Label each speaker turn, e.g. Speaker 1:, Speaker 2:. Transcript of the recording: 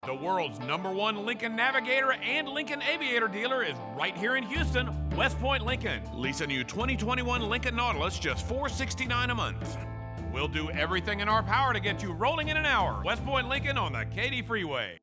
Speaker 1: The world's #1 Lincoln Navigator and Lincoln Aviator dealer is right here in Houston, West Point Lincoln. Lease a new 2021 Lincoln Nautilus just $469 a month. We'll do everything in our power to get you rolling in an hour. West Point Lincoln on the Katy Freeway.